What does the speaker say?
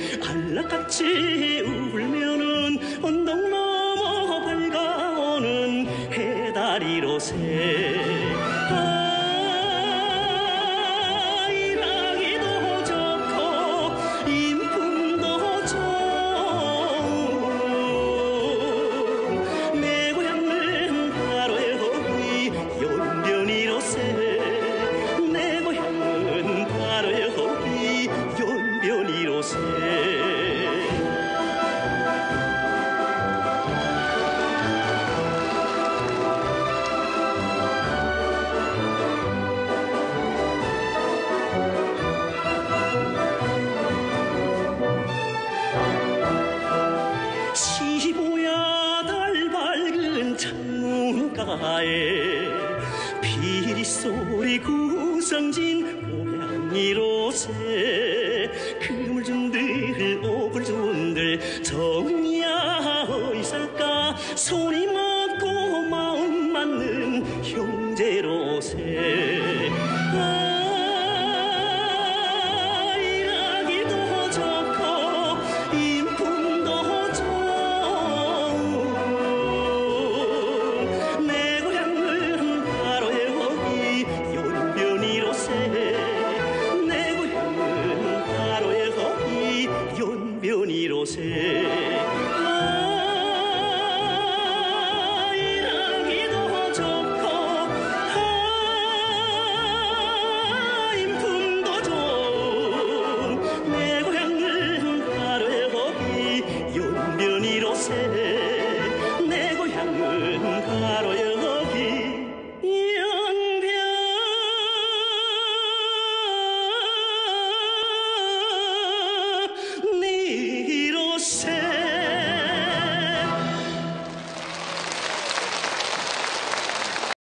안락같이 울면은 언덕 넘어 밝아오는 해다리로새 일하기도 좋고 인품도 좋은 내 고향은 바로의 허리 연변이로새 내 고향은 바로의 허리 연변이로새 시보야 달 밝은 창문가에 비리소리 구성진 고향이로새 그물준들 오불준들 정야 의사가 손이 맞고 마음 맞는 형제로새 일하기도 좋고 인품도 좋은 내 고향은 바로의 허리 연변이로새 내 고향은 바로의 허리 연변이로새